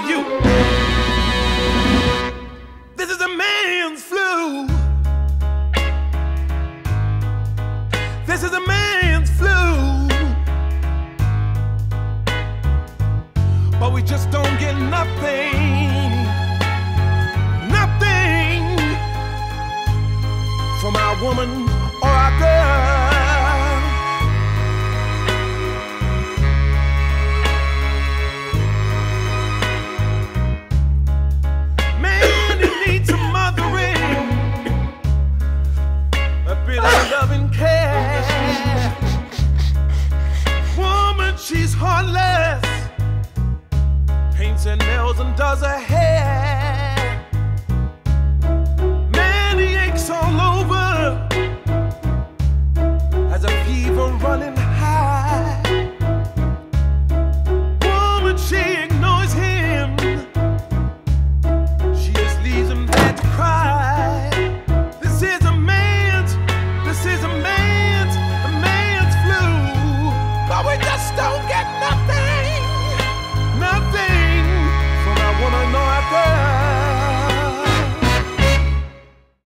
you. This is a man's flu. This is a man's flu. But we just don't get nothing, nothing from our woman or our girl.